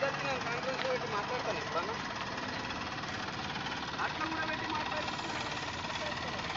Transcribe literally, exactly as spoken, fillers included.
వచ్చి నేను కాన్ఫరెన్స్ లో పెట్టి మాట్లాడతాను ఎప్పుడన్నా అట్లా కూడా పెట్టి మాట్లాడి